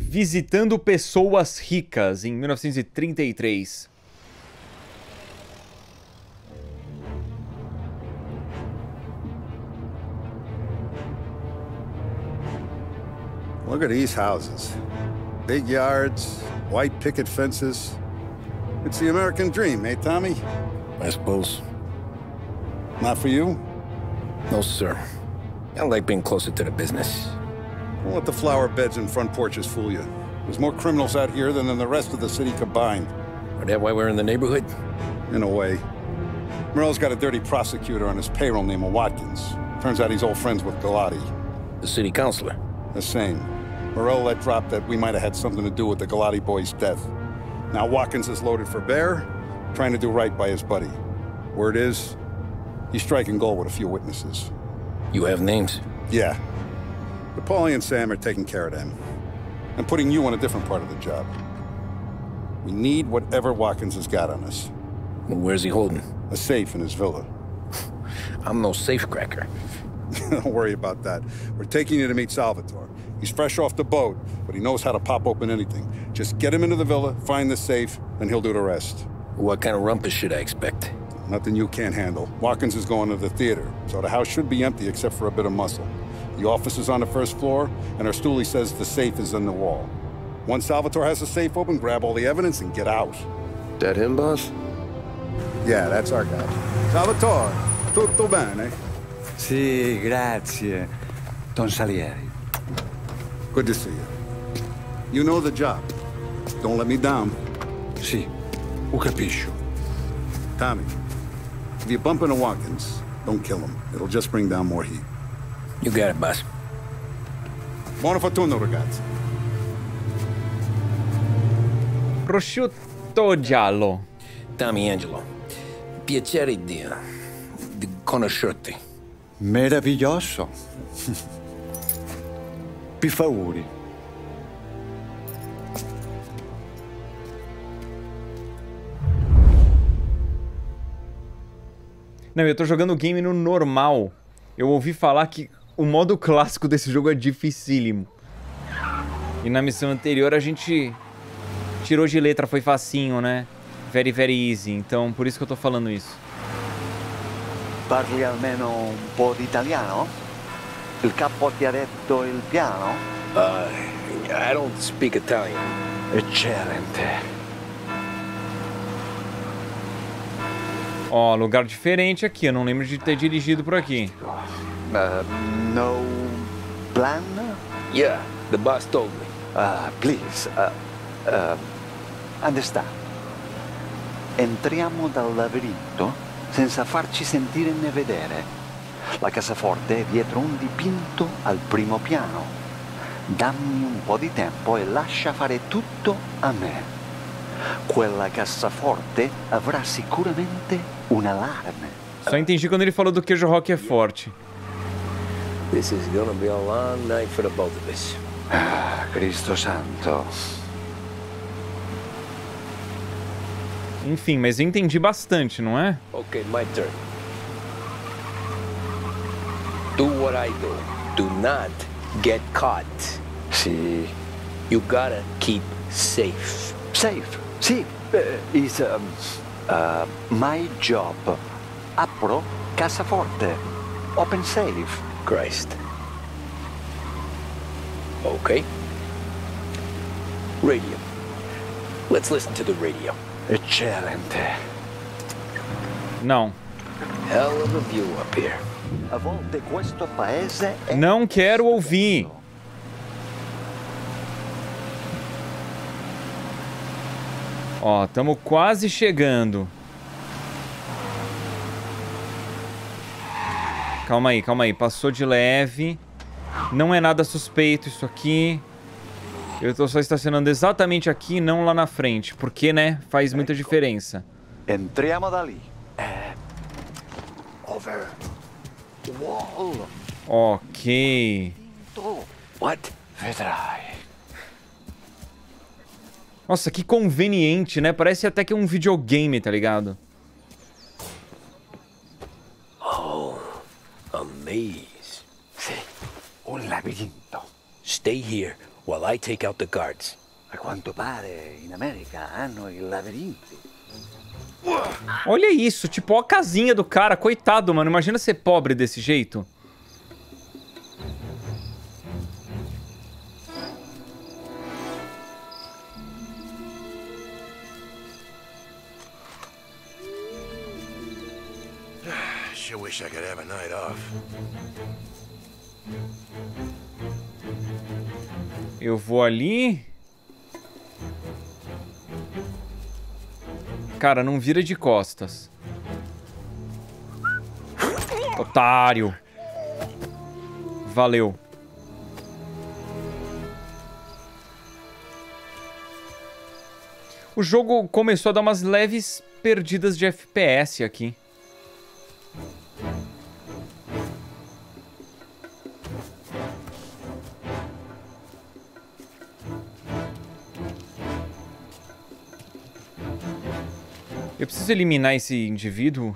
Visitando pessoas ricas, em 1933. Look at these houses. Big yards, white picket fences. It's the American dream, eh, Tommy? I suppose. Not for you? No, sir. I like being closer to the business. Don't let the flower beds and front porches fool you. There's more criminals out here than in the rest of the city combined. Is that why we're in the neighborhood? In a way. Merle's got a dirty prosecutor on his payroll named Watkins. Turns out he's old friends with Galati. The city councilor? The same. Morello let drop that we might have had something to do with the Galati boy's death. Now Watkins is loaded for bear, trying to do right by his buddy. Word is, he's striking gold with a few witnesses. You have names? Yeah. But Paulie and Sam are taking care of them. I'm putting you on a different part of the job. We need whatever Watkins has got on us. Well, where's he holding? A safe in his villa. I'm no safecracker. Don't worry about that. We're taking you to meet Salvatore. He's fresh off the boat, but he knows how to pop open anything. Just get him into the villa, find the safe, and he'll do the rest. What kind of rumpus should I expect? Nothing you can't handle. Watkins is going to the theater, so the house should be empty except for a bit of muscle. The office is on the first floor, and our stoolie says the safe is in the wall. Once Salvatore has the safe open, grab all the evidence and get out. That him, boss? Yeah, that's our guy. Salvatore, tutto bene? Sì, grazie, Don Salieri. Good to see you. You know the job. Don't let me down. Sì, ho capisco. Tommy, if you bump into Watkins, don't kill him. It'll just bring down more heat. You got it, boss. Buona fortuna, ragazzi. Prosciutto giallo. Tommy Angelo. Piacere di conoscerti. Meraviglioso. Pifauri. Não, eu tô jogando o game no normal. Eu ouvi falar que o modo clássico desse jogo é dificílimo. E na missão anterior a gente tirou de letra, foi facinho, né? Very, very easy. Então, por isso que eu tô falando isso. Parli almeno un po' di italiano? Il capo ti ha detto il piano? I don't speak Italian. Eccellente. Ó, lugar diferente aqui. Eu não lembro de ter dirigido por aqui. No plan? Yeah, the boss told me. Please, understand. Entriamo dal labirinto senza farci sentire né vedere. La cassaforte è dietro un dipinto al primo piano. Dammi un po' di tempo e lascia fare tutto a me. Quella cassaforte avrà sicuramente un allarme. Só entendi quando ele falou do queijo rock é forte. This is gonna be a long night for the both of us. Cristo santo. Enfim, mas eu entendi bastante, não é? Okay, my turn. Do what I do. Do not get caught. Sì. You gotta keep safe. Safe. Sì. Is my job. Apro cassaforte. Open safe. Christ. Okay. Radio. Let's listen to the radio. Eccellente. Não. Hell of a view up here. A volte questo paese è... Não quero ouvir. Ó, tamo quase chegando. Calma aí. Passou de leve. Não é nada suspeito isso aqui. Eu tô só estacionando exatamente aqui, não lá na frente. Porque, né, faz muita diferença. Entriamo da lì. Over. Wall. Ok. What? Vedrai. Nossa, que conveniente, né? Parece até que é um videogame, tá ligado? Oh, a maze. Sì, un labirinto. Stay here while I take out the guards. A quanto pare in America hanno i labirinti. Olha isso, tipo, ó a casinha do cara. Coitado, mano. Imagina ser pobre desse jeito. Sure wish I could have a night off. Eu vou ali. Cara, não vira de costas. Otário. Valeu. O jogo começou a dar umas leves perdidas de FPS aqui. Eu preciso eliminar esse indivíduo.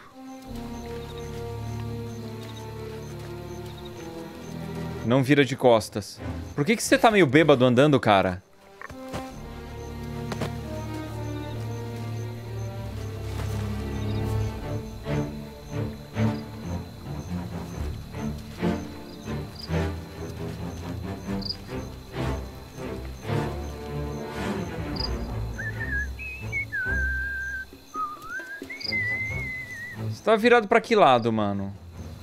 Não vira de costas. Por que você tá meio bêbado andando, cara? Você tá virado pra que lado, mano?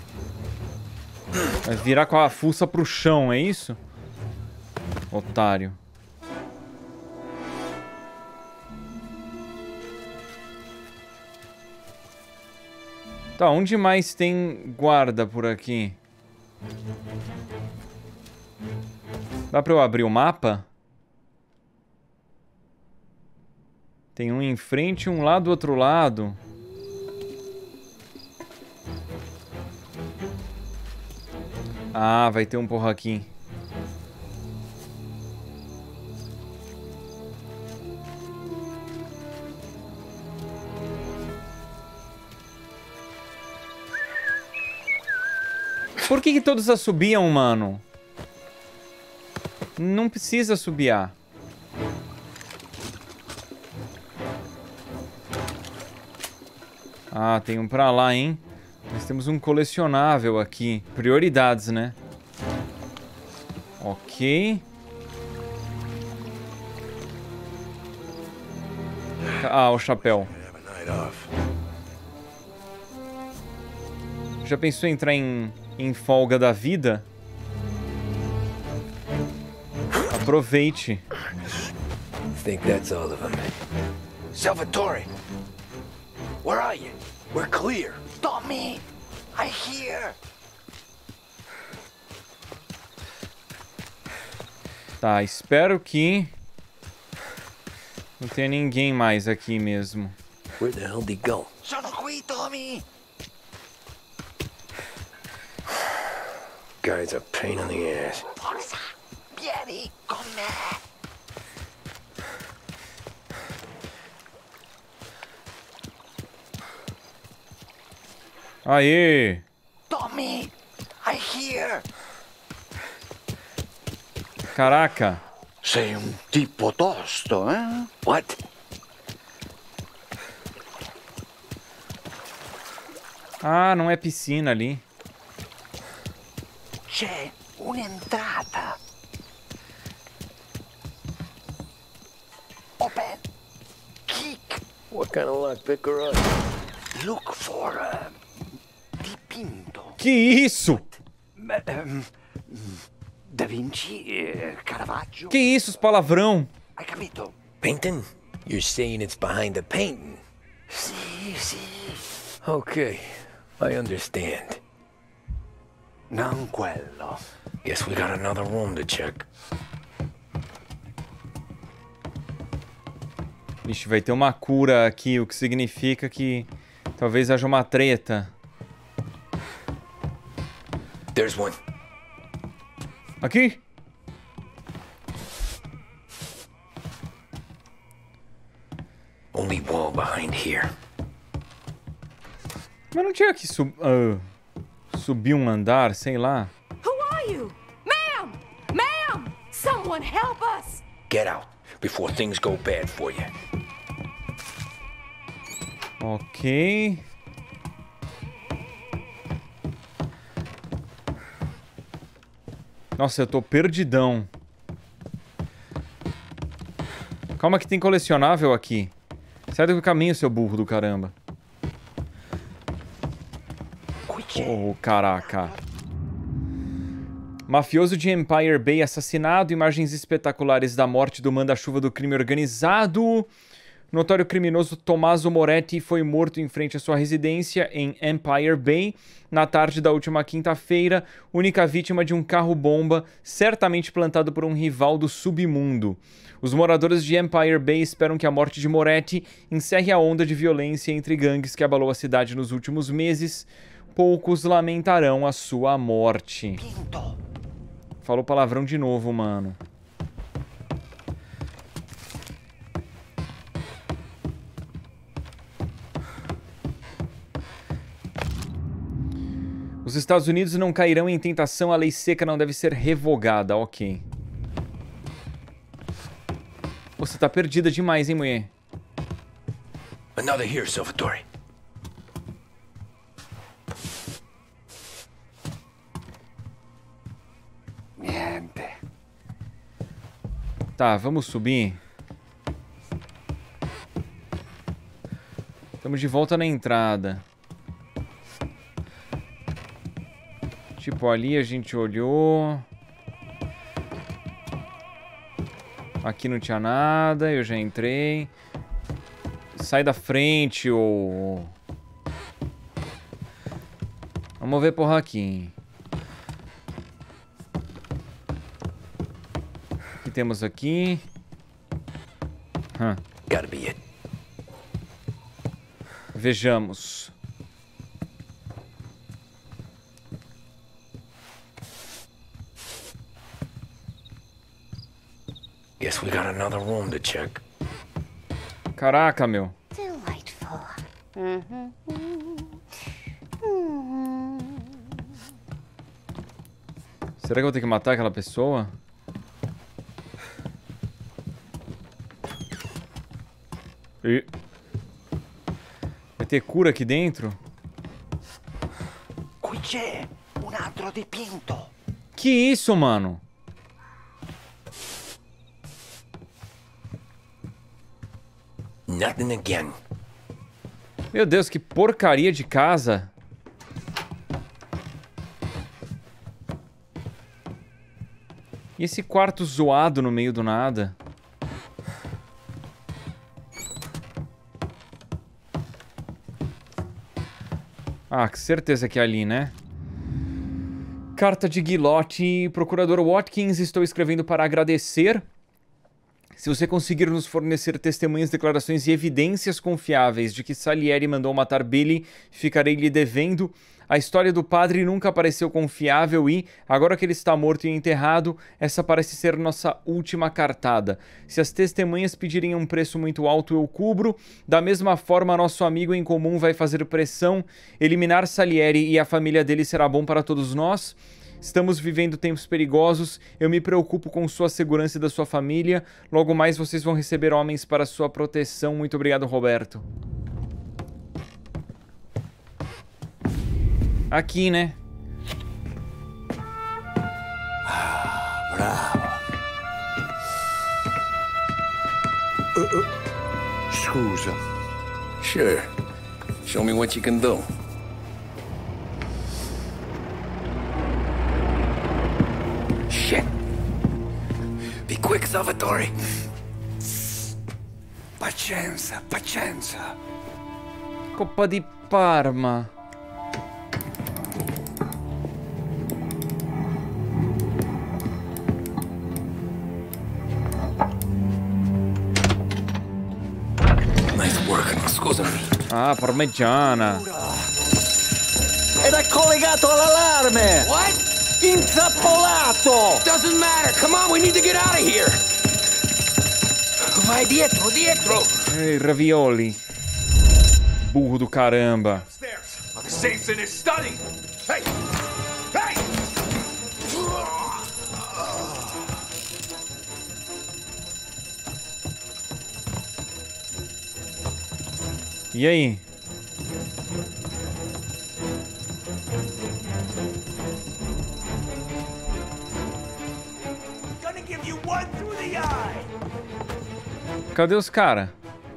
Vai virar com a fuça pro chão, é isso? Otário. Tá, onde mais tem guarda por aqui? Dá pra eu abrir o mapa? Tem um em frente e um lá do outro lado. Ah, vai ter um porra aqui. Por que todos assobiam, mano? Não precisa assobiar. Ah, tem um pra lá, hein? Nós temos um colecionável aqui. Prioridades, né? Ok. Ah, o chapéu. Já pensou em entrar em folga da vida? Aproveite. Think that's all of them. Salvatore! Where are you? We're clear. Tommy! I hear! Tá, espero que não tenha ninguém mais aqui mesmo. Where the hell did he go? Sono qui, Tommy! Guy's a pain in the ass. Forza! Vieni con me! Aê! Tommy! I hear! Caraca! Sei un tipo tosto, eh? What? Ah, não é piscina ali. C'è un'entrata. Open. Kick. What kind of luck, pick her up? Look for a dipinto. Que isso? Da Vinci, Caravaggio. Que isso, os palavrão? Hai capito? Painting? You're saying it's behind the painting? Sì, sì. Okay, I understand. Non quello. Guess we got another room to check. Ixi, vai ter uma cura aqui, o que significa que talvez haja uma treta. There's one. Aqui? Only wall behind here. Mas não tinha que subir um andar, sei lá. Who are you? Ma'am! Ma'am! Someone help! Help us! Get out before things go bad for you. Ok. Nossa, eu tô perdidão. Calma que tem colecionável aqui. Sai do caminho, seu burro do caramba. Oh, caraca. Mafioso de Empire Bay assassinado. Imagens espetaculares da morte do manda-chuva do crime organizado. Notório criminoso Tommaso Moretti foi morto em frente à sua residência em Empire Bay na tarde da última quinta-feira, única vítima de um carro-bomba certamente plantado por um rival do submundo. Os moradores de Empire Bay esperam que a morte de Moretti encerre a onda de violência entre gangues que abalou a cidade nos últimos meses. Poucos lamentarão a sua morte. Falou palavrão de novo, mano. Os Estados Unidos não cairão em tentação, a lei seca não deve ser revogada, ok. Você tá perdida demais, hein, mulher? Another here, Salvatore. Niente. Tá, vamos subir. Estamos de volta na entrada. Tipo, ali a gente olhou. Aqui não tinha nada, eu já entrei. Sai da frente, ô. Vamos ver por aqui. O que temos aqui? Gotta be it. Vejamos. Guess we got another room to check. Caraca, meu. Delightful. Será que eu vou ter que matar aquela pessoa? E... vai ter cura aqui dentro? Qui c'è un altro dipinto. Que isso, mano? Nothing again. Meu Deus, que porcaria de casa. E esse quarto zoado no meio do nada? Ah, com certeza que é ali, né? Carta de Guilote. Procurador Watkins, estou escrevendo para agradecer. Se você conseguir nos fornecer testemunhas, declarações e evidências confiáveis de que Salieri mandou matar Billy, ficarei lhe devendo. A história do padre nunca pareceu confiável e, agora que ele está morto e enterrado, essa parece ser nossa última cartada. Se as testemunhas pedirem um preço muito alto, eu cubro. Da mesma forma, nosso amigo em comum vai fazer pressão. Eliminar Salieri e a família dele será bom para todos nós. Estamos vivendo tempos perigosos, eu me preocupo com sua segurança e da sua família. Logo mais vocês vão receber homens para sua proteção. Muito obrigado, Roberto. Aqui, né? Bravo. Scusa. Sure. Show me what you can do. Shit. Be quick, Salvatore. Pazienza, pazienza. Coppa di Parma. Nice work, scusami. Ah, parmigiana. Ed è collegato all'allarme! What? Intrappolato! Doesn't matter. Come on, we need to get out of here. Vai dietro, dietro. Ei, ravioli. Burro do caramba. The safe's in his study. Hey! Hey! E aí? Cadê os caras?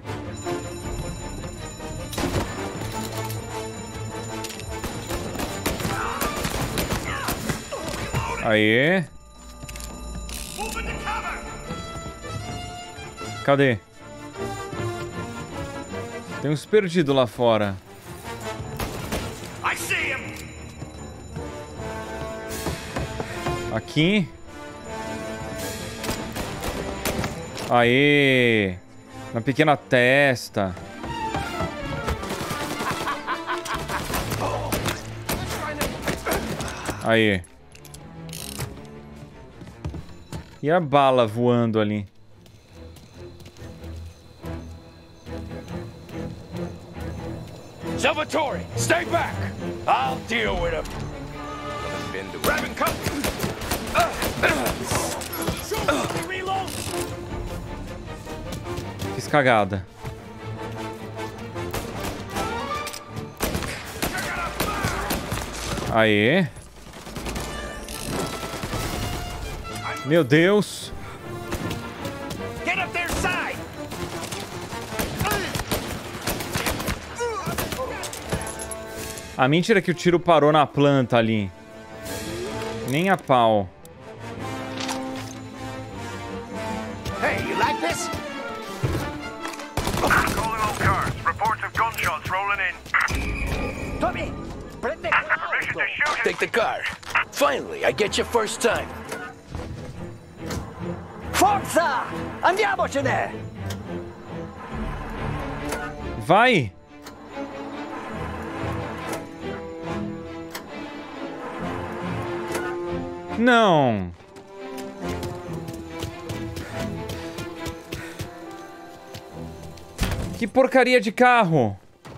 Aê. Cadê? Tem uns perdidos lá fora. Aqui. Aê. Na pequena testa. Aê. E a bala voando ali? Salvatore, stay back! I'll deal with him! Grab and cut! Reload! Fiz cagada. Aê. Meu Deus. Get up their side! A mentira é que o tiro parou na planta ali. Nem a pau. Hey, you like this? Calling all cars. Reports of gunshots rolling in. Tommy, prende Permission to shoot him. Take the car. Finally, I get you first time. Forza! Andiamocene! Vai! Não! Que porcaria de carro!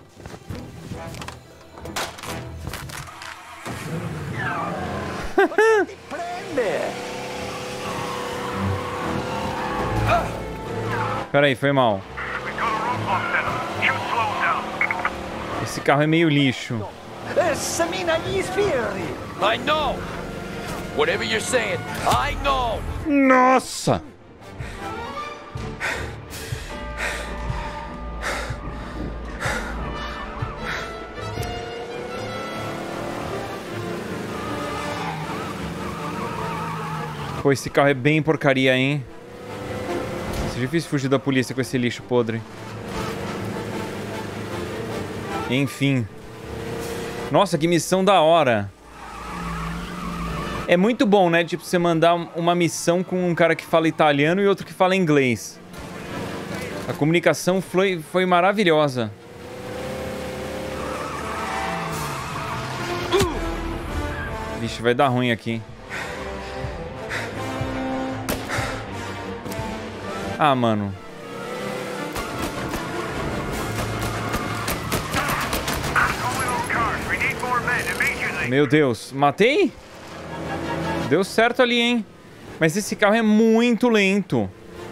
Peraí, foi mal. We've got a roadblock set up. Shoot slow down. Esse carro é meio lixo. Semina gli sbirri! I know. Whatever you're saying, I know. Nossa! Pô, esse carro é bem porcaria, hein? É difícil fugir da polícia com esse lixo podre. Enfim. Nossa, que missão da hora. É muito bom, né? Tipo, você mandar uma missão com um cara que fala italiano e outro que fala inglês. A comunicação foi maravilhosa. Vixe, vai dar ruim aqui. Ah, mano. Meu Deus, matei? Deu certo ali, hein? Mas esse carro é muito lento.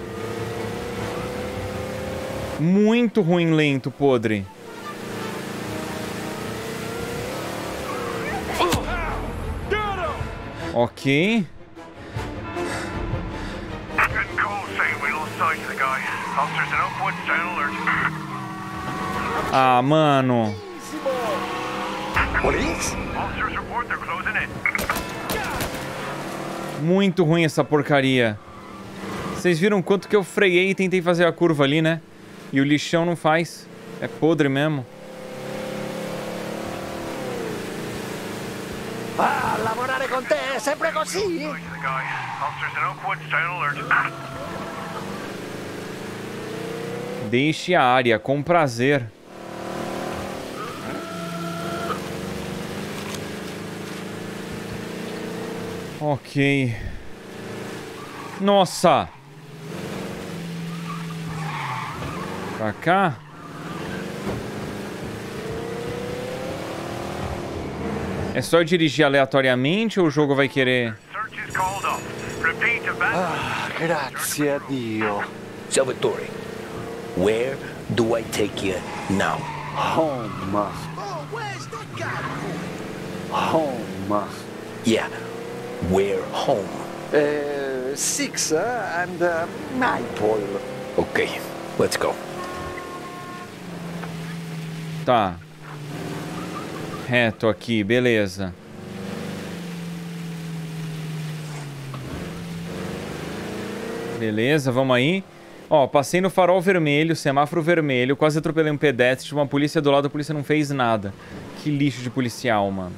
Muito ruim, lento, podre. Ok. Ah, mano. Muito ruim essa porcaria. Vocês viram quanto que eu freiei e tentei fazer a curva ali, né? E o lixão não faz. É podre mesmo. Ah, lavorare con te è sempre così? Deixe a área, com prazer. Ok. Nossa! Pra cá? É só eu dirigir aleatoriamente ou o jogo vai querer? Ah, grazie a Dio. Salvatore, where do I take you now? Home. Oh, where's that guy? Home. Yeah, we're home. 6 and Maple. Okay, let's go. Tá. Reto aqui, beleza. Beleza, vamos aí. Ó, passei no farol vermelho, semáforo vermelho, quase atropelei um pedestre, tinha uma polícia do lado, a polícia não fez nada. Que lixo de policial, mano.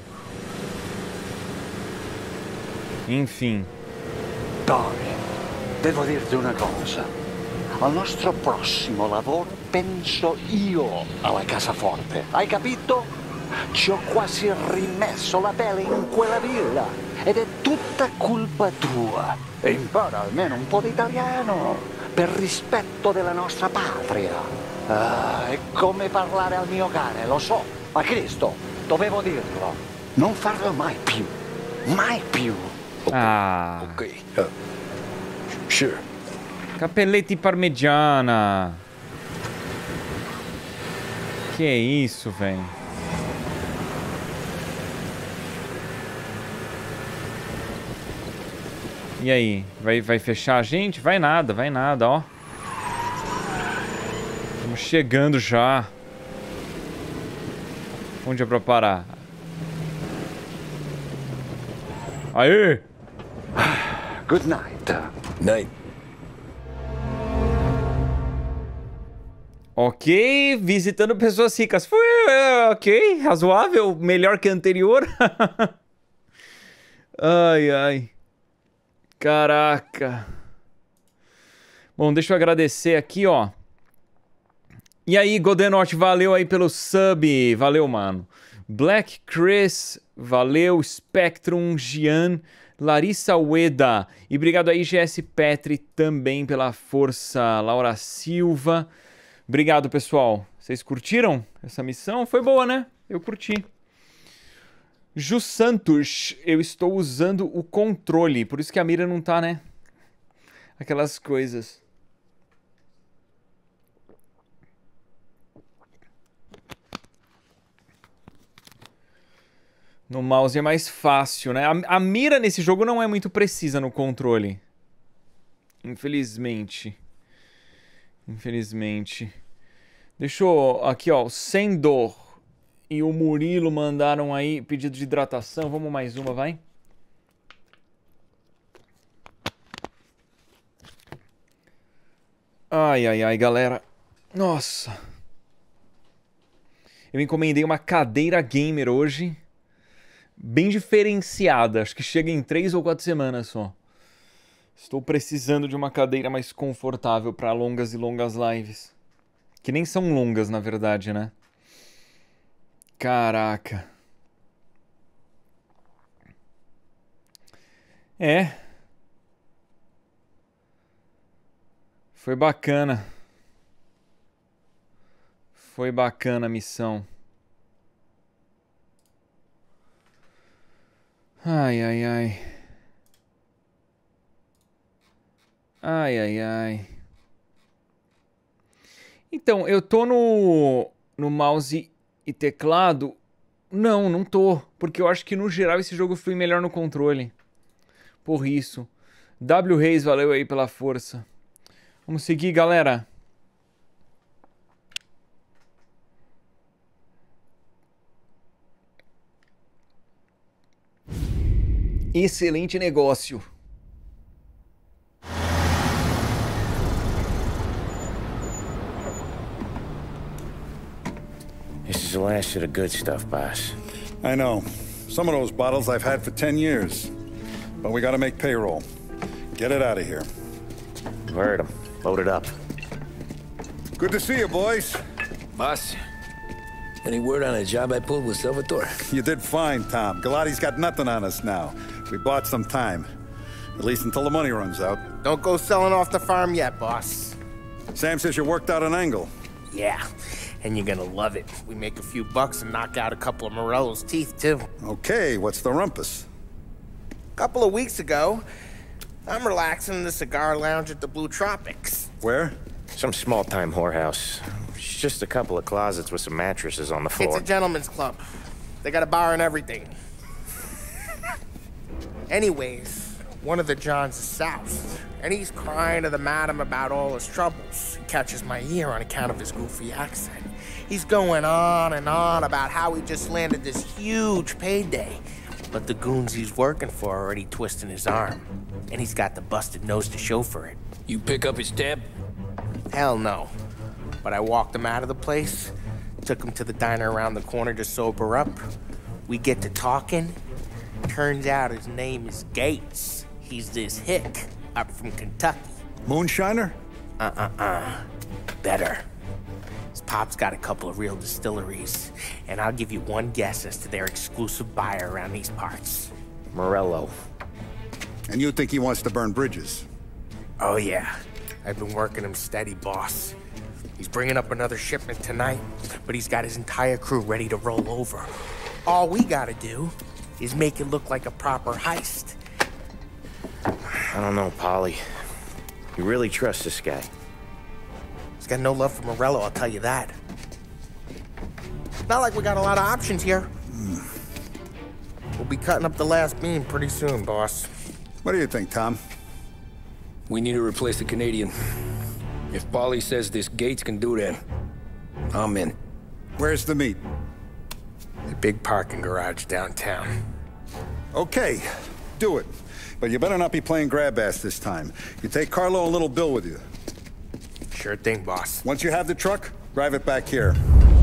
Enfim. Tony, devo dirti una cosa. Al nostro prossimo lavoro penso io alla cassaforte. Hai capito? Ci ho quasi rimesso la pelle in quella villa. Ed è tutta colpa tua. E impara almeno un po' di italiano. Per rispetto della nostra patria. È come parlare al mio cane, lo so. Ma Cristo, dovevo dirlo. Non farlo mai più. Mai più. Ah. Ok. Sure. Capelletti parmegiana. Que isso, velho? E aí? Vai fechar a gente? Vai nada, ó. Estamos chegando já. Onde é pra parar? Aê! Good night. Night. Ok, visitando pessoas ricas. Foi ok, razoável, melhor que a anterior. Ai, ai. Caraca. Bom, deixa eu agradecer aqui, ó. E aí, Godenote, valeu aí pelo sub. Valeu, mano. Black Chris, valeu. Spectrum, Gian, Larissa Ueda. E obrigado aí, GS Petri, também pela força. Laura Silva. Obrigado, pessoal. Vocês curtiram essa missão? Foi boa, né? Eu curti. Ju Santos, eu estou usando o controle, por isso que a mira não tá, né? Aquelas coisas. No mouse é mais fácil, né? A mira nesse jogo não é muito precisa no controle. Infelizmente. Infelizmente. Deixa eu... Aqui, ó. Sem dor. E o Murilo mandaram aí pedido de hidratação. Vamos mais uma, vai? Ai, ai, ai, galera. Nossa. Eu encomendei uma cadeira gamer hoje. Bem diferenciada. Acho que chega em 3 ou 4 semanas só. Estou precisando de uma cadeira mais confortável para longas e longas lives. Que nem são longas, na verdade, né? Caraca. É. Foi bacana. Foi bacana a missão. Ai, ai, ai. Ai, ai, ai. Então, eu tô no mouse e teclado. Não tô. Porque eu acho que no geral esse jogo foi melhor no controle. Por isso. W Reis, valeu aí pela força. Vamos seguir, galera. Excelente negócio. This is the last of the good stuff, boss. I know. Some of those bottles I've had for 10 years. But we gotta make payroll. Get it out of here. Heard him. Load it up. Good to see you, boys. Boss, any word on a job I pulled with Salvatore? You did fine, Tom. Galati's got nothing on us now. We bought some time. At least until the money runs out. Don't go selling off the farm yet, boss. Sam says you worked out an angle. Yeah, and you're gonna love it. We make a few bucks and knock out a couple of Morello's teeth, too. Okay, what's the rumpus? A couple of weeks ago, I'm relaxing in the cigar lounge at the Blue Tropics. Where? Some small-time whorehouse. It's just a couple of closets with some mattresses on the It's floor. a gentleman's club. They got a bar and everything. Anyways, one of the Johns is soused, and he's crying to the madam about all his troubles. He catches my ear on account of his goofy accent. He's going on and on about how he just landed this huge payday. But the goons he's working for are already twisting his arm, and he's got the busted nose to show for it. You pick up his tab? Hell no. But I walked him out of the place, took him to the diner around the corner to sober up. We get to talking. Turns out his name is Gates. He's this hick up from Kentucky. Moonshiner? Better. His pop's got a couple of real distilleries, and I'll give you one guess as to their exclusive buyer around these parts. Morello. And you think he wants to burn bridges? Oh yeah, I've been working him steady, boss. He's bringing up another shipment tonight, but he's got his entire crew ready to roll over. All we gotta do is make it look like a proper heist. I don't know, Polly. You really trust this guy? He's got no love for Morello, I'll tell you that. Not like we got a lot of options here. We'll be cutting up the last beam pretty soon, boss. What do you think, Tom? We need to replace the Canadian. If Polly says this Gates can do that, I'm in. Where's the meet? The big parking garage downtown. Okay, do it. But you better not be playing grab ass this time. You take Carlo and Little Bill with you. Sure thing, boss. Once you have the truck, drive it back here.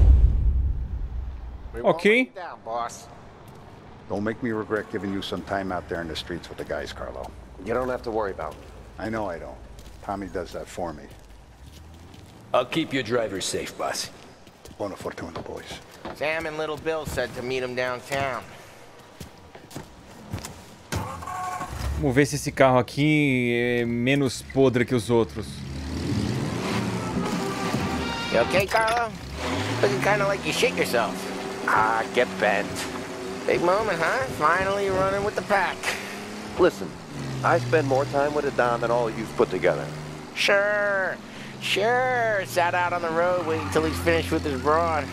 Ok. Down, boss. Don't make me regret giving you some time out there in the streets with the guys, Carlo. You don't have to worry about it. I know I don't. Tommy does that for me. I'll keep your drivers safe, boss. Buona fortuna, boys. Sam and Little Bill said to meet him downtown. Vamos ver se esse carro aqui é menos podre que os outros. You okay, Carlo? Looking kind of like you shit yourself. Ah, get bent. Big moment, huh? Finally running with the pack. Listen, I spend more time with a Don than all of you've put together. Sure. Sat out on the road waiting till he's finished with his broad.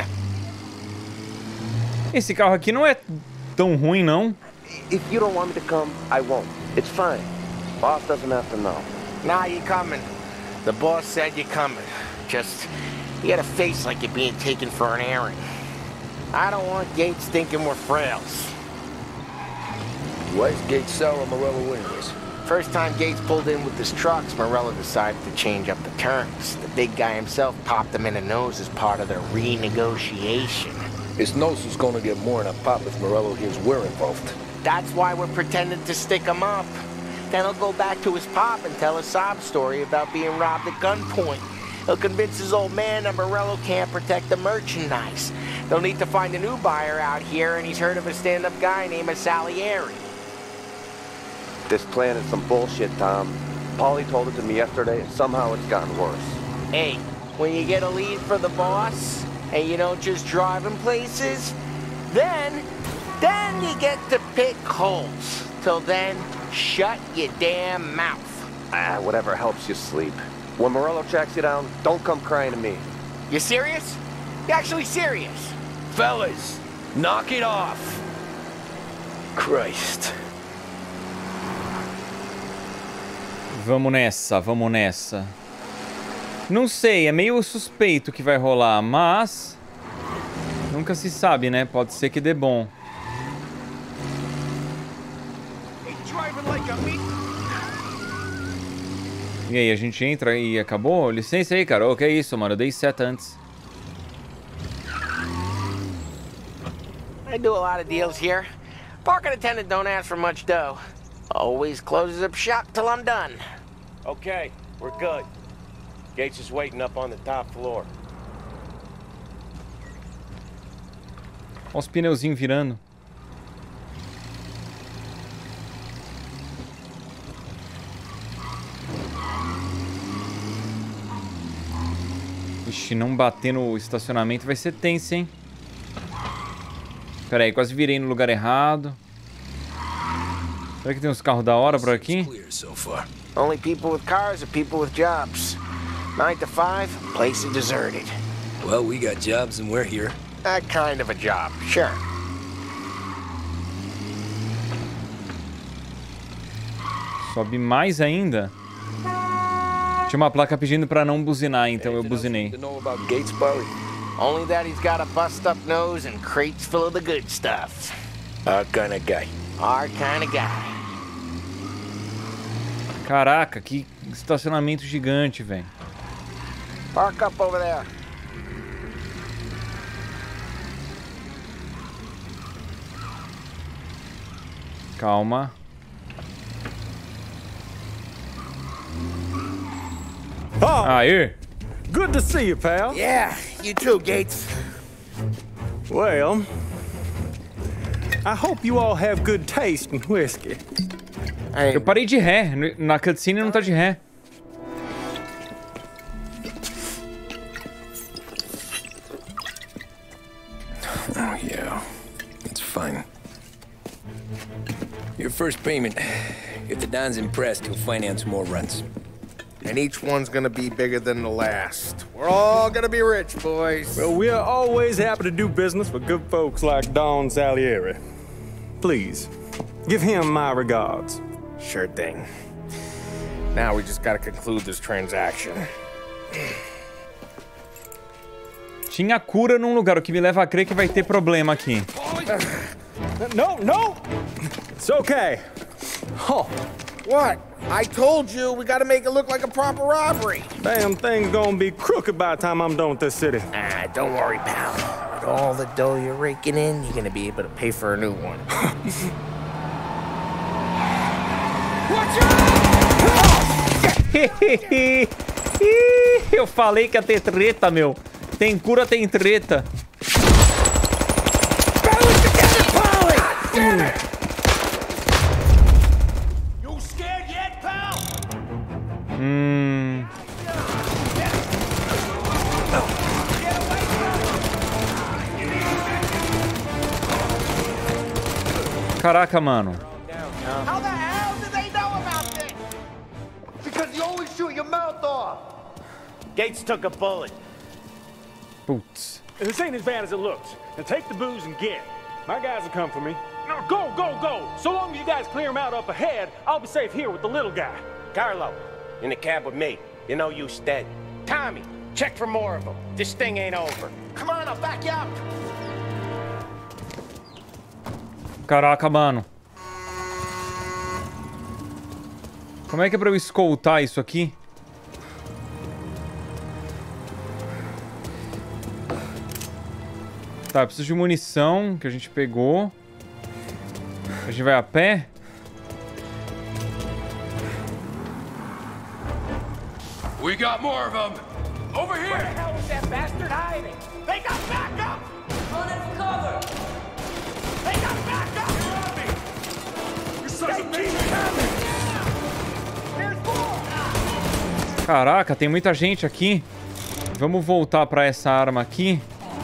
Esse carro aqui não é tão ruim, não. If you don't want me to come, I won't. It's fine. Boss doesn't have to know. Nah, you coming. The boss said you're coming. Just, you got a face like you're being taken for an errand. I don't want Gates thinking we're frails. Why is Gates sour on Morello anyways? First time Gates pulled in with his trucks, Morello decided to change up the terms. The big guy himself popped him in the nose as part of their renegotiation. His nose is gonna get more than a pop if Morello hears we're involved. That's why we're pretending to stick him up. Then he'll go back to his pop and tell a sob story about being robbed at gunpoint. He'll convince his old man that Morello can't protect the merchandise. They'll need to find a new buyer out here, and he's heard of a stand-up guy named Salieri. This plan is some bullshit, Tom. Paulie told it to me yesterday, and somehow it's gotten worse. Hey, when you get a lead for the boss, and you don't just drive him places, then you get to pick holes. Till then, shut your damn mouth. Whatever helps you sleep. When Morello tracks you down, don't come crying to me. You serious? You actually serious? Fellas, knock it off. Christ. Vamos nessa, vamos nessa. Não sei, é meio suspeito que vai rolar, mas nunca se sabe, né? Pode ser que dê bom. E aí, a gente entra e acabou? Licença aí, cara. O que é isso, mano? Eu dei seta antes. I do a lot of deals here. Parking attendant don't ask for much dough. Always closes up shop till I'm done. Okay, we're good. Gates is waiting up on the top floor. Olha os pneuzinhos virando. Ixi, não bater no estacionamento vai ser tenso, hein? Pera aí, quase virei no lugar errado. Será que tem uns carros da hora por aqui? Only people with cars are people with jobs. 9 to 5, place is deserted. Well, we got jobs and we're here. That kind of a job, sure. Sobe mais ainda. Tinha uma placa pedindo pra não buzinar, então eu buzinei. Only that he's got a bust up nose and crates full of the good stuff. Our kind of guy. Our kind of guy. Caraca, que estacionamento gigante, velho. Park up over there. Calma. Oh, Aê! Good to see you, pal. Yeah, you too, Gates. Well, I hope you all have good taste in whiskey. Eu parei de ré. Na cutscene não tá de ré. Oh, yeah. It's fine. Your first payment. If the Don's impressed, he'll finance more runs. And each one's gonna be bigger than the last. We're all gonna be rich, boys. Well, we're always happy to do business with good folks like Don Salieri. Please, give him my regards. Sure thing. Now we just gotta conclude this transaction. Tinha cura num lugar, o que me leva a crer que vai ter problema aqui. No! It's okay. Oh. What? I told you, we gotta make it look like a proper robbery. Damn thing's gonna be crooked by the time I'm done with this city. Ah, don't worry, pal. With all the dough you're raking in, you're gonna be able to pay for a new one. Watch out! Eu falei que ia ter treta, meu. Tem cura, tem treta. Caraca, mano. How the hell did they know about this? Because you always shoot your mouth off. Gates took a bullet. Putz. This ain't as bad as it looks. Now take the booze and get. My guys will come for me. No, go! So long as you guys clear him out up ahead, I'll be safe here with the little guy. Carlo, in the cab with me. You know you stead. Tommy, check for more of them. This thing ain't over. Come on, I'll back you up. Caraca, mano. Como é que é pra eu escoltar isso aqui? Tá, preciso de munição que a gente pegou. A gente vai a pé? We got more of them. Over here. Where the hell was that bastard hiding? They got backup! Run for cover! They got backup! You're such a big There's more! Caraca, tem muita gente aqui. Vamos voltar pra essa arma aqui.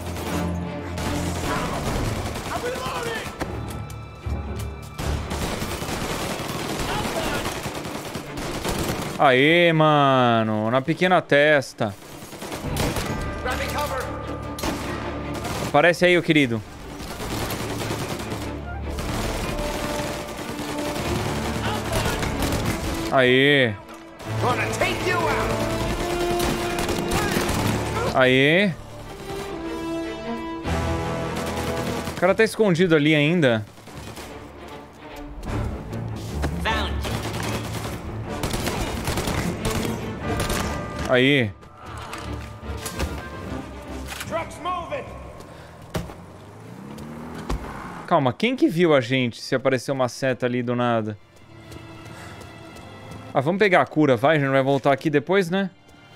Aê, mano. Na pequena testa. Aparece aí, ô querido. Aê. Aê. O cara tá escondido ali ainda. Aí. Calma, quem que viu a gente se apareceu uma seta ali do nada? Ah, vamos pegar a cura, vai? A gente não vai voltar aqui depois, né?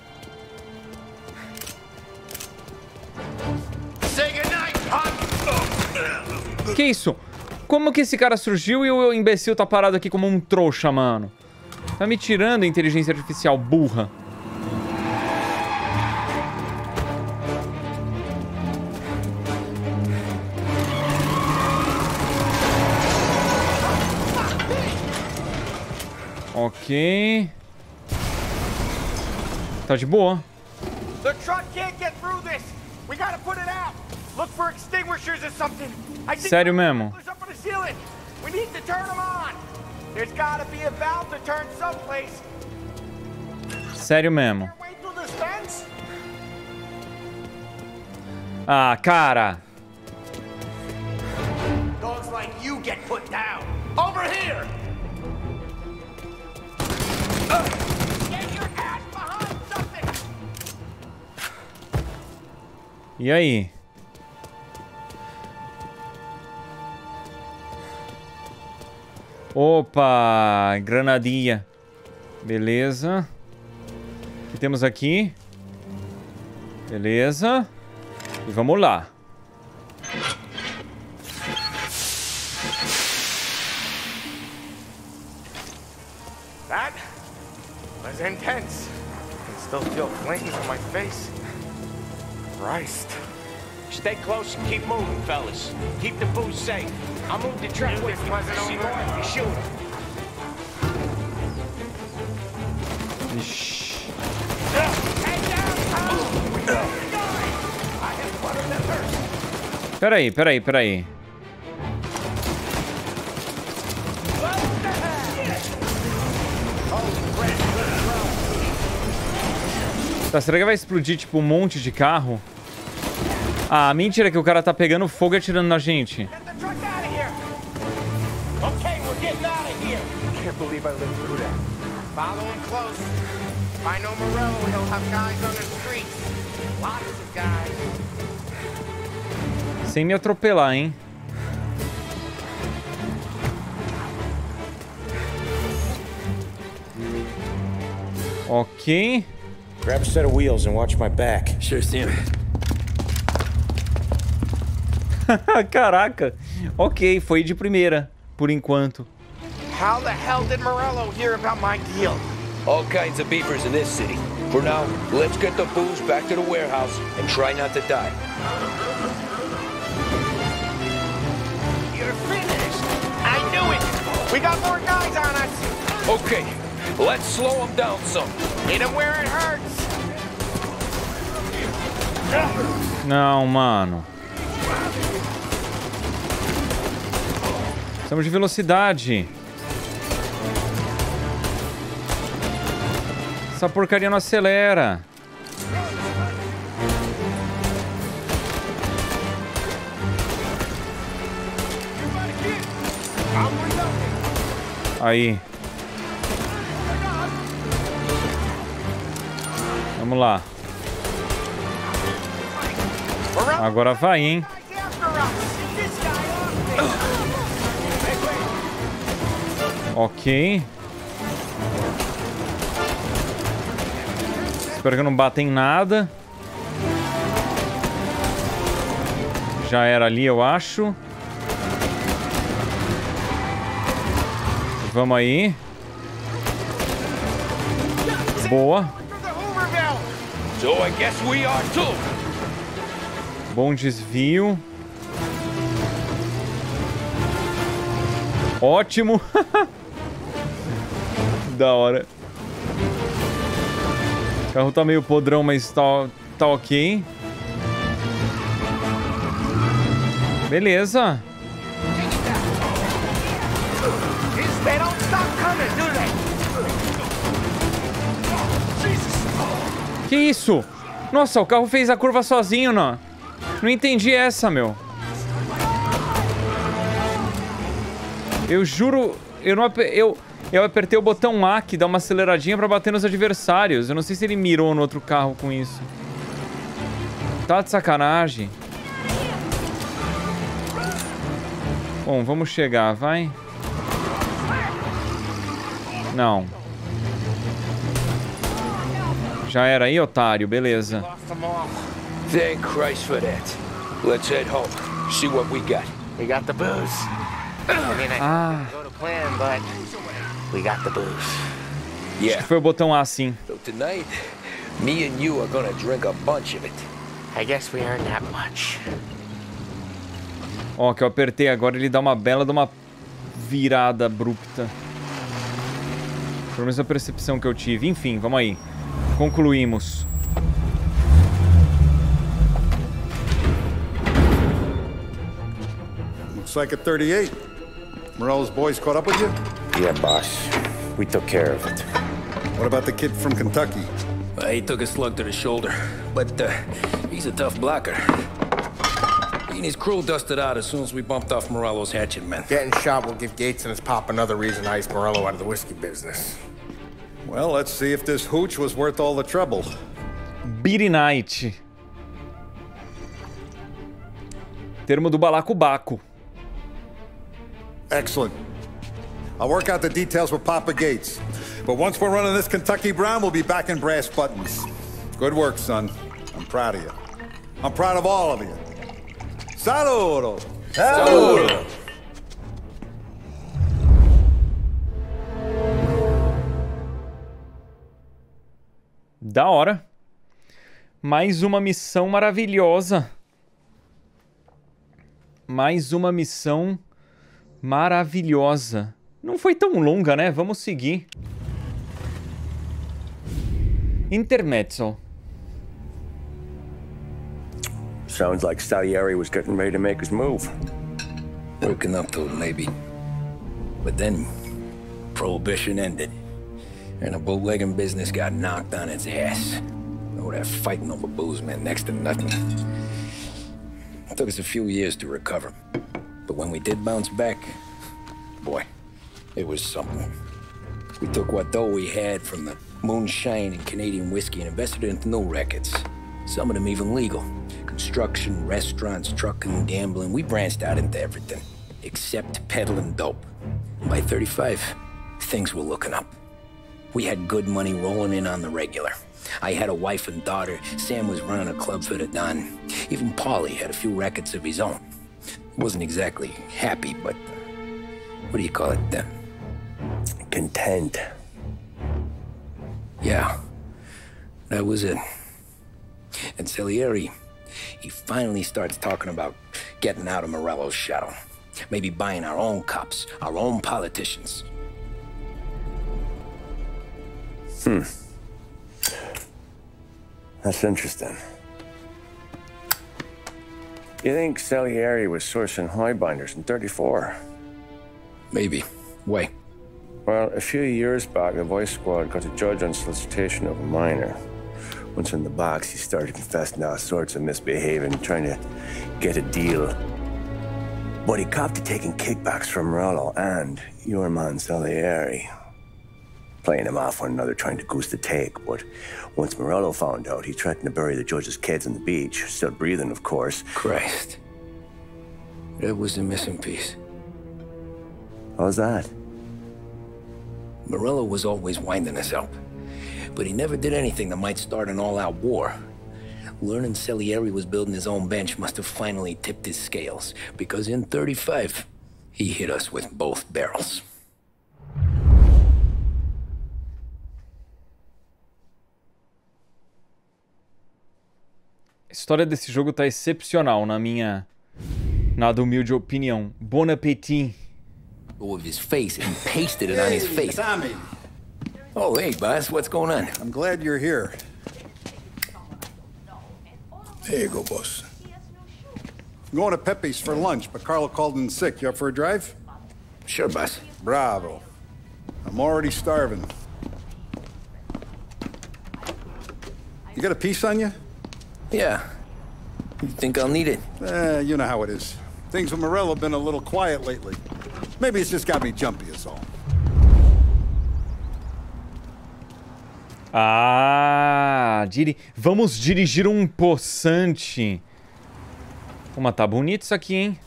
Que isso? Como que esse cara surgiu e o imbecil tá parado aqui como um trouxa, mano? Tá me tirando a inteligência artificial burra. Ok. Tá de boa. The truck can't get through this. We gotta put it out. Look for extinguishers or something. I think Sério mesmo? there's up on the ceiling. We need to turn them on. There's gotta be a valve to turn someplace. Sério mesmo. Way through this fence? Ah, cara. Dogs like you get put down. Over here. Get your ass behind something. E aí? Opa, granadinha. Beleza. O que temos aqui? Beleza. E vamos lá. That was intense. I can still feel flames on my face. Christ. Stay close and keep moving, fellas. Keep the booze safe. I'll move the truck with you. See more if you shoot him. Ixi. Peraí. Tá, será que vai explodir, tipo, um monte de carro? Ah, mentira que o cara tá pegando fogo e atirando na gente. Okay, we're getting out of here. Can't believe I lived through that. Follow him close. If I know Morello, he'll have guys on the streets. Lots of guys. Sem me atropelar, hein? Ok. Grab a set of wheels and watch my back. Sure thing. Caraca. Ok, foi de primeira, por enquanto. How the hell did Morello hear about my deal? All kinds of beepers in this city. For now, let's get the booze back to the warehouse and try not to die. You're finished. I knew it. We got more guys on us. Okay, let's slow them down some. Hit them where it hurts. Não, mano. Estamos de velocidade. Essa porcaria não acelera. Aí. Vamos lá. Agora vai, hein? Ok. Espero que eu não bata em nada. Já era ali, eu acho. Vamos aí. Boa. So I guess we are too. Bom desvio. Ótimo. Da hora. O carro tá meio podrão, mas tá ok. Beleza. They don't stop coming, do they? Que isso? Nossa, o carro fez a curva sozinho, não? Não entendi essa, meu. Eu juro, eu apertei o botão A que dá uma aceleradinha pra bater nos adversários. Eu não sei se ele mirou no outro carro com isso. Tá de sacanagem. Bom, vamos chegar, vai. Não. Já era aí, otário, beleza. Thank Christ for that. Let's head home. See what we got. We got the booze. I mean, I didn't go to plan, but we got the booze. Acho que foi o botão A, sim. So tonight, me and you are gonna drink a bunch of it. I guess we earned that much. Ó, que eu apertei agora, ele dá uma bela de uma virada abrupta. Pelo menos a percepção que eu tive. Enfim, vamos aí. Concluímos. Looks like a 38. Morello's boys caught up with you? Yeah, boss. We took care of it. What about the kid from Kentucky? He took a slug to the shoulder, but he's a tough blocker. He and his crew dusted out as soon as we bumped off Morello's hatchet men. Getting shot will give Gates and his pop another reason to ice Morello out of the whiskey business. Well, let's see if this hooch was worth all the trouble. Beat Night. Termo do balacobaco. Excellent. I'll work out the details with Papa Gates. But once we're running this Kentucky Brown, we'll be back in brass buttons. Good work, son. I'm proud of you. I'm proud of all of you. Saludo! Saludo! Da hora. Mais uma missão maravilhosa. Mais uma missão maravilhosa. Não foi tão longa, né? Vamos seguir. Intermezzo. Sounds like Salieri was getting ready to make his move. Working up to it, maybe. But then, Prohibition ended. And the bootlegging business got knocked on its ass. Oh, that fighting over booze meant next to nothing. It took us a few years to recover. But when we did bounce back, boy, it was something. We took what dough we had from the moonshine and Canadian whiskey and invested it into new rackets. Some of them even legal. Construction, restaurants, trucking, gambling. We branched out into everything, except peddling dope. And by 35, things were looking up. We had good money rolling in on the regular. I had a wife and daughter. Sam was running a club for the Don. Even Paulie had a few rackets of his own. Wasn't exactly happy, but what do you call it? Content. Yeah, that was it. And Salieri, he finally starts talking about getting out of Morello's shadow. Maybe buying our own cops, our own politicians. That's interesting. You think Salieri was sourcing highbinders in 34? Maybe. Why? Well, a few years back, the Vice Squad got a judge on solicitation of a minor. Once in the box, he started confessing all sorts of misbehaving, trying to get a deal. But he copped to taking kickbacks from Morello and your man Salieri. Playing them off one another, trying to goose the take. But once Morello found out, he threatened to bury the judge's kids on the beach. Still breathing, of course. Christ. That was the missing piece. How's that? Morello was always winding us up. But he never did anything that might start an all-out war. Learning Salieri was building his own bench must have finally tipped his scales. Because in 35, he hit us with both barrels. A história desse jogo tá excepcional, na minha nada humilde opinião. Bon appétit. With his face and pasted it on his face. Tommy. Oh, hey, boss. What's going on? I'm glad you're here. There you go, boss. I'm going to Pepe's for lunch, but Carlo called in sick. You up for a drive? Sure, boss. Bravo. I'm already starving. You got a piece on you? Yeah. You think I'll need it? You know how it is. Things with Morello have been a little quiet lately. Maybe it's just got me jumpy is all. Ah, vamos dirigir um poçante. Pô, mas tá bonito isso aqui, hein?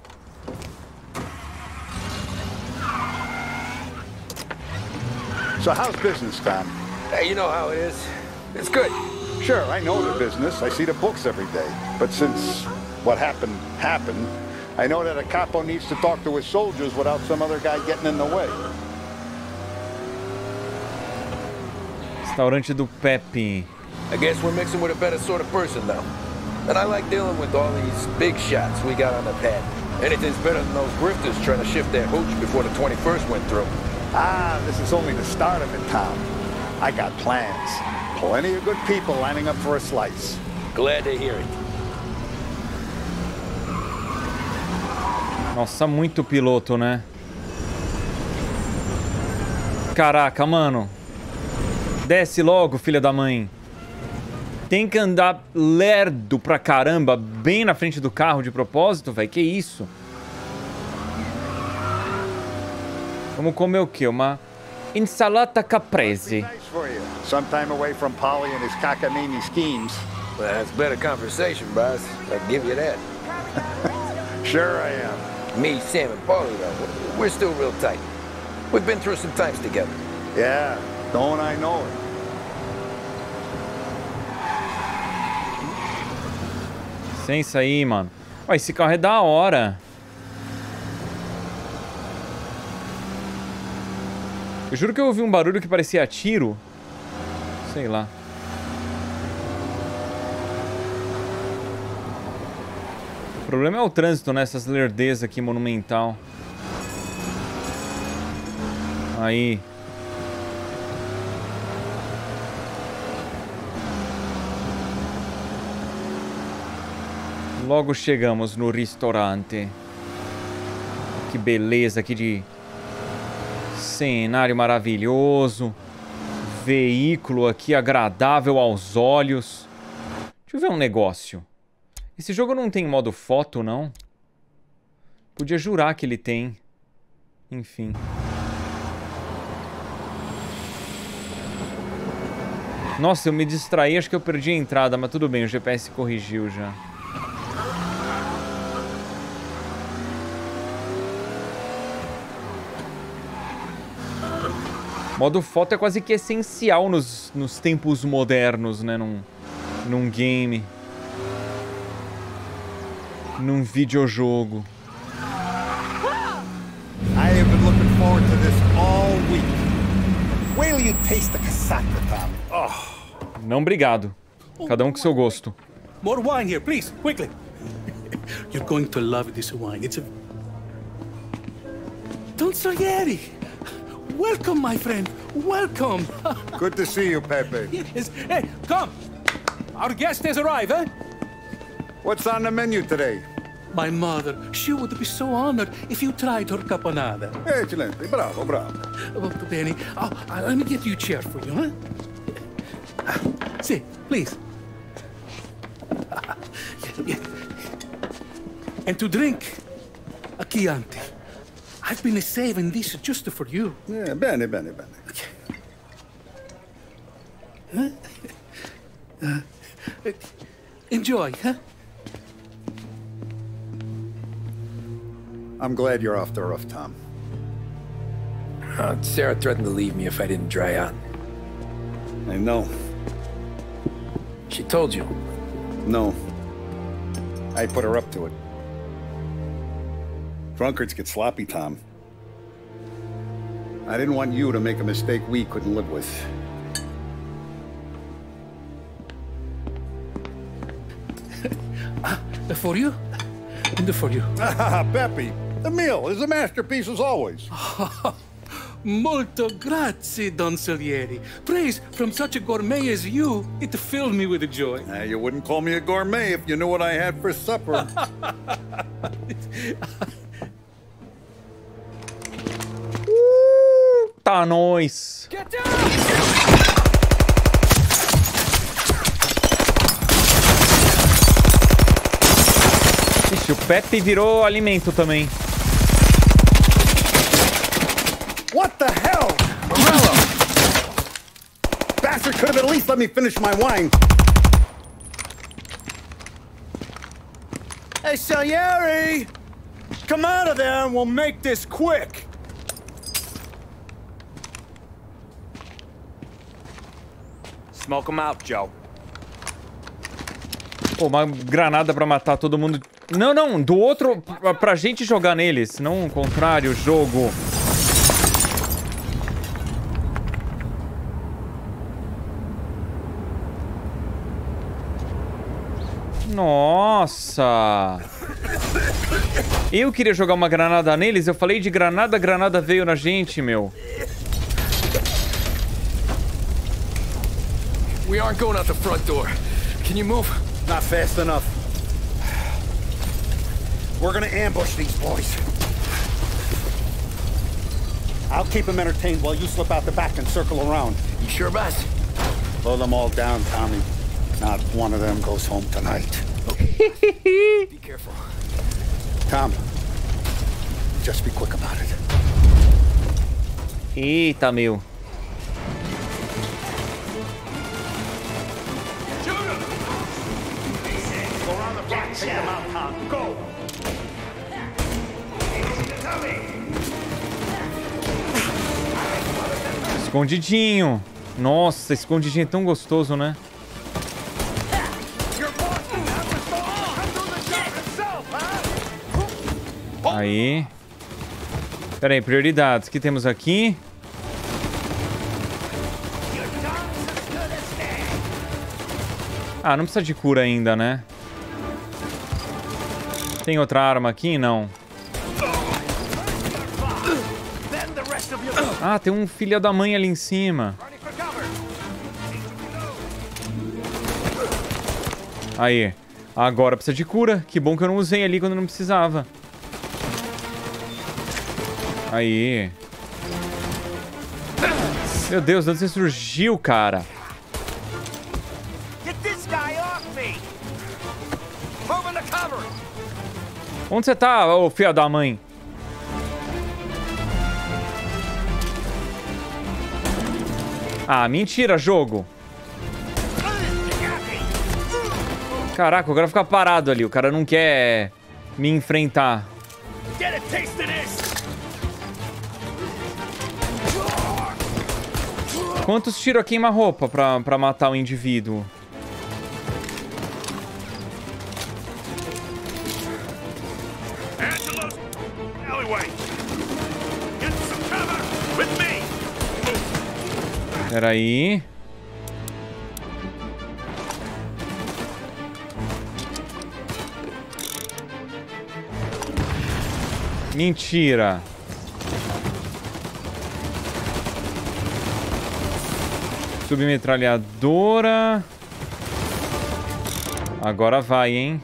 So how's business, Tom? Hey, you know how it is. It's good. Sure, I know the business. I see the books every day. But since what happened, I know that a capo needs to talk to his soldiers without some other guy getting in the way. Restaurante do Pepe. I guess we're mixing with a better sort of person now. And I like dealing with all these big shots we got on the pad. Anything's better than those grifters trying to shift their hooch before the 21st went through. Ah, this is only the start of it, Tom. I got plans. Plenty of good people lining up for a slice. Glad to hear it. Nossa, muito piloto, né? Caraca, mano. Desce logo, filha da mãe. Tem que andar lerdo pra caramba, bem na frente do carro de propósito, velho. Que isso? Vamos comer o quê? Uma insalata caprese. Some time away from Polly and his cockamamie schemes. Well, that's better conversation, boss. I'll give you that. Sure I am. Me, Sam, and Paulie, though, we're still real tight. We've been through some times together. Yeah, don't I know it? Licença aí, mano. Ó, esse carro é da hora. Eu juro que eu ouvi um barulho que parecia tiro. Sei lá. O problema é o trânsito, né? Essas lerdezas aqui, monumental. Aí. Logo chegamos no restaurante. Que beleza aqui de cenário maravilhoso. Veículo aqui agradável aos olhos. Deixa eu ver um negócio. Esse jogo não tem modo foto, não? Podia jurar que ele tem. Enfim. Nossa, eu me distraí, acho que eu perdi a entrada, mas tudo bem, o GPS corrigiu já. Modo foto é quase que essencial nos tempos modernos, né? Num game. Num videojogo. I have been looking forward to this all week. Wait till you taste the cassata, Tommy. Oh. Não, obrigado. Cada um com seu gosto. More wine here, please, quickly. You're going to love this wine. It's a... Don Salieri! Welcome, my friend. Welcome. Good to see you, Pepe. Yes. Hey, come. Our guest has arrived, eh? What's on the menu today? My mother, she would be so honored if you tried her caponata. Excelente, bravo, bravo. Molto bene. Oh, let me get you a chair for you, huh? Sit, please. And to drink, a Chianti. I've been saving this just for you. Yeah, bene, bene, bene. Enjoy, huh? I'm glad you're off the roof, Tom. Sarah threatened to leave me if I didn't dry out. I know. She told you? No. I put her up to it. Drunkards get sloppy, Tom. I didn't want you to make a mistake we couldn't live with. For you? And for you. Pepe, the meal is a masterpiece as always. Molto grazie, Don Salieri. Praise from such a gourmet as you, it filled me with joy. You wouldn't call me a gourmet if you knew what I had for supper. Tá nóis. Get down! Ixi, o Pepe virou alimento também. What the hell? Morello! Bastard could have at least let me finish my wine. Hey, Salieri! Come out of there and we'll make this quick. Smoke him out, Joe. Pô, uma granada pra matar todo mundo. Não, não, do outro pra gente jogar neles, não o contrário, jogo. Nossa! Eu queria jogar uma granada neles, eu falei de granada, a granada veio na gente, meu. We aren't going out the front door. Can you move? Not fast enough. We're gonna ambush these boys. I'll keep them entertained while you slip out the back and circle around. You sure, boss? Blow them all down, Tommy. Not one of them goes home tonight. Okay. Be careful. Tom, just be quick about it. Eita, meu. Escondidinho. Nossa, escondidinho é tão gostoso, né? Aí. Pera aí, prioridades. O que temos aqui? Ah, não precisa de cura ainda, né? Tem outra arma aqui? Não. Ah, tem um filho da mãe ali em cima. Aí. Agora precisa de cura. Que bom que eu não usei ali quando não precisava. Aí. Meu Deus, de onde você surgiu, cara? Onde você tá, ô filho da mãe? Ah, mentira, jogo. Caraca, o cara fica parado ali. O cara não quer me enfrentar. Quantos tiros a queima-roupa pra matar o indivíduo? Peraí. Mentira. Submetralhadora. Agora vai, hein?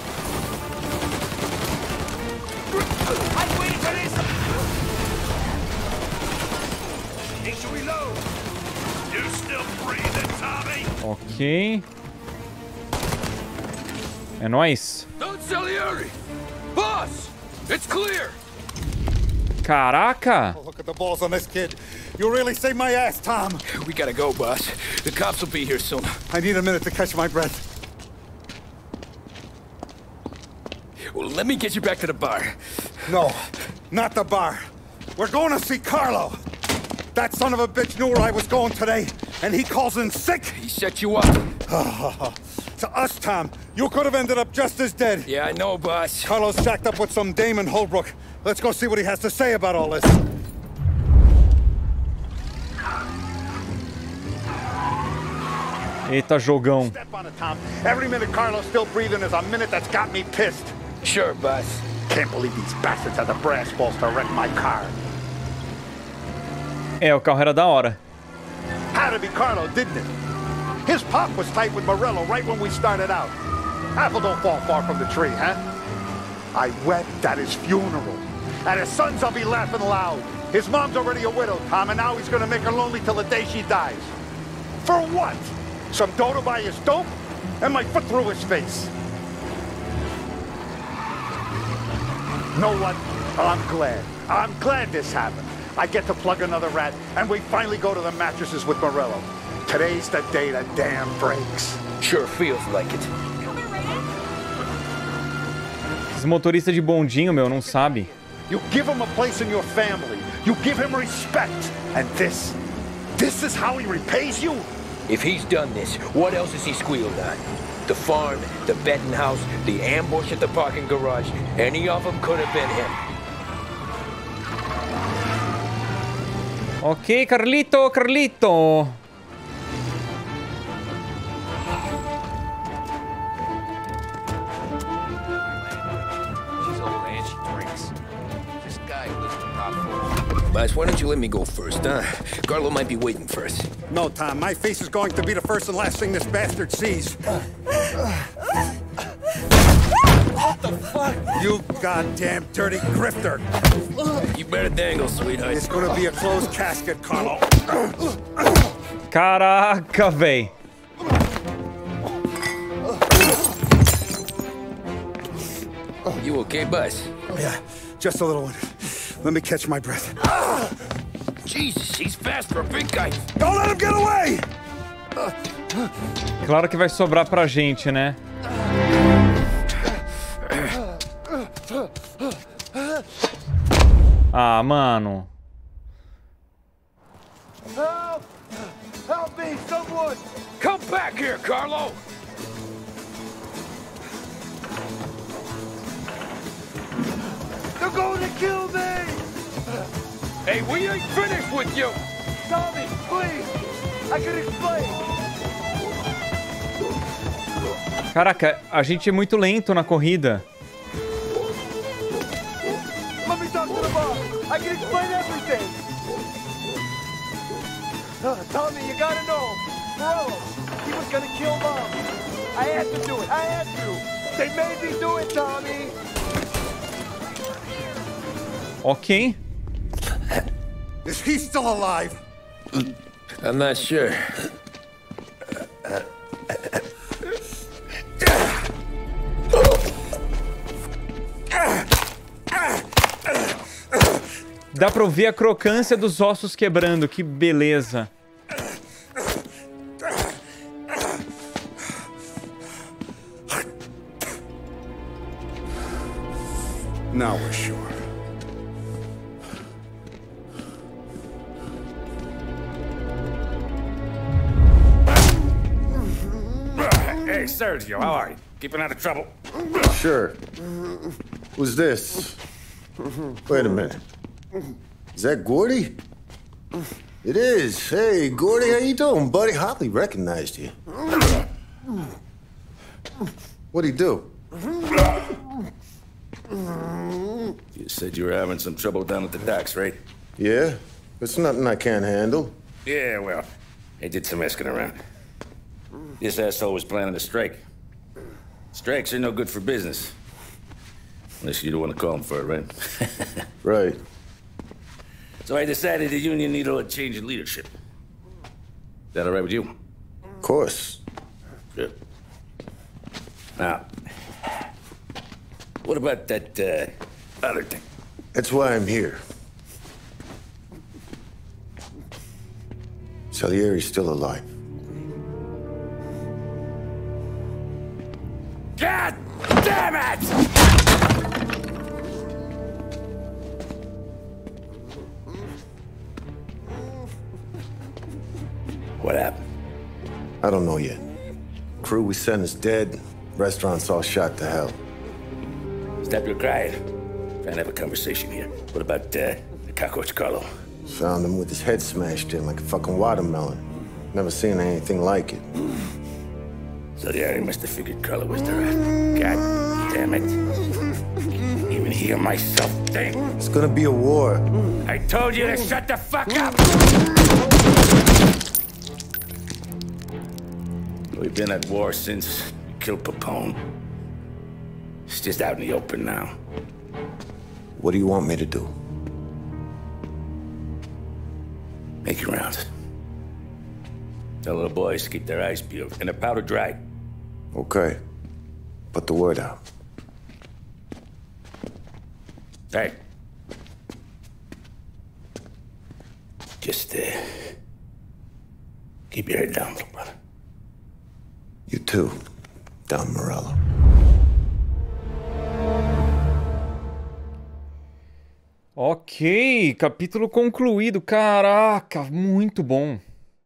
Ok. É nóis. Boss, it's clear. Caraca! Oh, look at the balls on this kid. You really saved my ass, Tom. We gotta go, boss. The cops will be here soon. I need a minute to catch my breath. Well, let me get you back to the bar. No, not the bar. We're going to see Carlo. That son of a bitch knew where I was going today, and he calls in sick. He set you up. To us, Tom, you could have ended up just as dead. Yeah, I know, boss. Carlo's jacked up with some dame in Holbrook. Let's go see what he has to say about all this. Eita, jogão. Step on it, Tom. Every minute Carlo's still breathing is a minute that's got me pissed. Sure, boss. Can't believe these bastards had the brass balls to wreck my car. É, o carro era da hora. Had to be Carlo, didn't it? His pop was tight with Morello right when we started out. Apple don't fall far from the tree, huh? I wept at his funeral. At his son's, I'll be laughing loud. His mom's already a widow, Tom, and now he's gonna make her lonely till the day she dies. For what? Some dough to buy his dope? And my foot through his face. Know what? I'm glad. I'm glad this happened. I get to plug another rat, and we finally go to the mattresses with Morello. Today's the day the dam breaks. Sure feels like it. Esse motorista de bondinho, meu, não sabe. You give him a place in your family. You give him respect. And this is how he repays you? If he's done this, what else has he squealed on? The farm, the betting house, the ambush at the parking garage. Any of them could have been him. Ok, Carlito, Carlito. She's old and she drinks. This guy lives in top floor. Boss, why don't you let me go first, huh? Carlo might be waiting for us. No, Tom. My face is going to be the first and last thing this bastard sees. What the fuck? You goddamn dirty grifter. You better dangle, sweetheart. It's gonna be a closed casket, Carlo. Caraca, véi. You okay, Buzz? Yeah, just a little one. Let me catch my breath. Jesus, he's fast for a big guy. Don't let him get away! Claro que vai sobrar pra gente, né? Ah, mano. Help! Help me, someone! Come back here, Carlo! They're going to kill me! Hey, we ain't finished with you! Tommy, please! I can explain! Caraca, a gente é muito lento na corrida. Let me talk to the boss! I can explain everything! Tommy, you gotta know! Bro, he was gonna kill Mom! I had to do it! I had to! They made me do it, Tommy! Ok. Is he still alive? I'm not sure. Dá pra ouvir a crocância dos ossos quebrando. Que beleza. Now we're sure. Hey, Sergio, how are you? Keeping out of trouble? Sure. Who's this? Wait a minute. Is that Gordy? It is. Hey, Gordy, how you doing, buddy? Hardly recognized you. What'd he do? You said you were having some trouble down at the docks, right? Yeah? It's nothing I can't handle. Yeah, well, I did some asking around. This asshole was planning a strike. Strikes are no good for business. Unless you don't want to call him for it, right? Right. So I decided the union needed a change in leadership. Is that all right with you? Of course. Good. Now, what about that, other thing? That's why I'm here. Salieri's still alive. God damn it! What happened? I don't know yet. Crew we sent is dead. Restaurant's all shot to hell. Stop your crying. Trying to have a conversation here. What about, the cockroach Carlo? Found him with his head smashed in like a fucking watermelon. Never seen anything like it. So the area must have figured Carlo was the rat. God damn it. Can't even hear myself think. It's gonna be a war. I told you to shut the fuck up! We've been at war since we killed Papone. It's just out in the open now. What do you want me to do? Make your rounds. Tell little boys to keep their eyes peeled and their powder dry. Okay. Put the word out. Hey. Just, keep your head down, little brother. You too, Don Morello. Ok, capítulo concluído. Caraca, muito bom.